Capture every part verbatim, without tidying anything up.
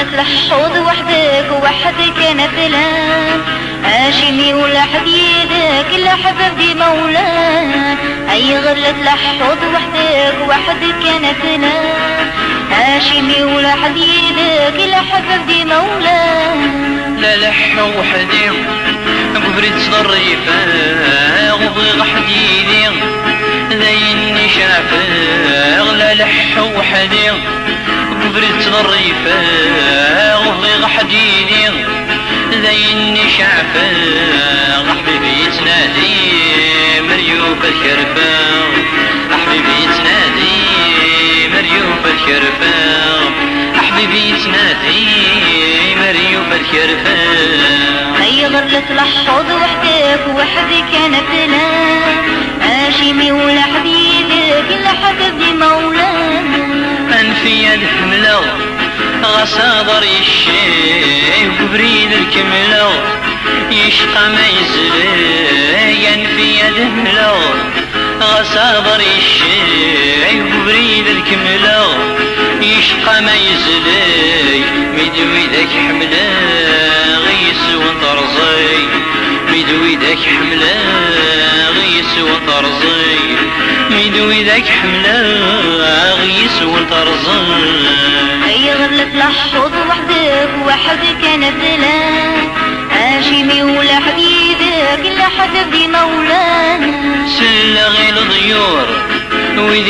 غلت الحوض وحدك وحدك انا فلان هاشمي ولا حديدك الا حبب دي مولان. اي غلت الحوض وحدك وحدك انا فلان هاشمي ولا حديدك الا حبب دي مولان. لا لح وحدي قبرت ظريفة غبغ حديدي ذيني شافق. لا لح وحدي قبرت ظريفة غبغ حديدي ذيني شافق. حبيبي تنادي مريوب الكربة حبيبي تنادي مريوب الكربة حبيبي تنادي مريوب الكربة. هي غرلت الحوض وحدك وحدك انا فلان هاشمي ولا حبيبك الا حبب دي مولان. انفي الحملة غصادر الشي وبريد الكملة يشقى ما يزلي. ينفي الحملة غصادر الشي وبريد الكملة يشقى ما يزلي. ميدوي ذاك حملة غيس وطرزي ميدوي ذاك حملة غيس وطرزي ميدوي ذاك حملة غيس وطرزي. هي غلت الحوض وحدك وحدك انا فلان هاشمي ولا حبيبك الا حبب دي مولان. سلغي الضيور وذي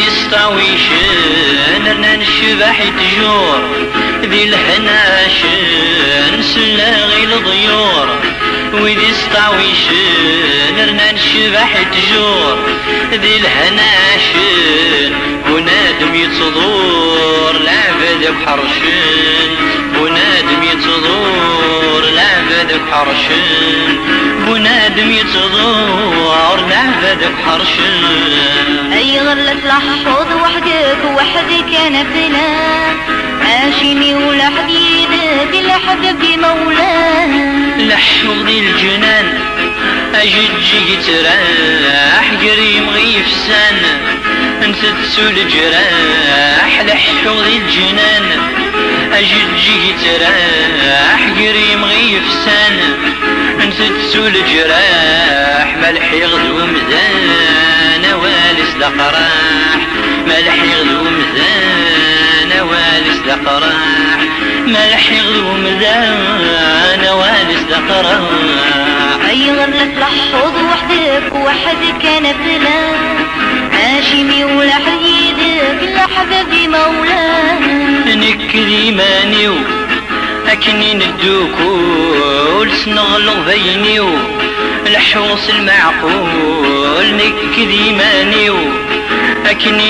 سطاويشن رنا الشباح تجور ذي الحناشن. سلغي الضيور وذي سطاويشن رنا الشباح تجور ذي الحناشن. بنادم يتصدور العباد بحرشن بنادم يتصدور العباد بحرشن بنادم يتصدور العباد بحرشن. اي غلت الحوض وحدك وحدك انا فلان هاشمي ولا حديدك الا حبب دي مولان. لحوض الجنان اجد جيت راح قريم غيف سان انت تسول جراح. لحوض الجنان اجد جيت راح قريم غيف سان انت تسول جراح. ملحي غدو مزان والس لقراح ملحي غدو مزان والس لقراح ملحي غدو مزان والس لقراح. اي غلت الحوض وحدك وحدك انا فلان هاشمي ولا حديدك الا حبب دي مولان. نكذي مانيو اكني ندوكول سنغلق بينيو الحوص المعقول. نكذي مانيو اكني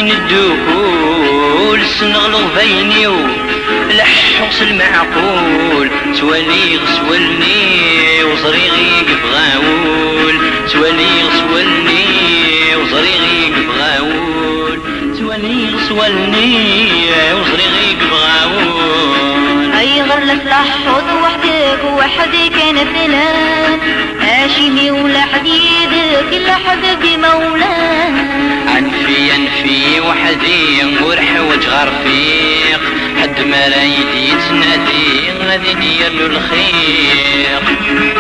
ندوكول سنغلق بينيو الحوص المعقول. توالي غسولني وصريغي بغاول توالي غسولني وصريغي بغاول توالي غسولني وصريغي بغاول. اي غرلت الحوض وحدك وحدك انا فلان هاشمي ولا حديدك الا حبب دي مولان. عنفي انفي وحدي ورحوج غرفيق حد ما رايد يتنادي غادي دير له الخير.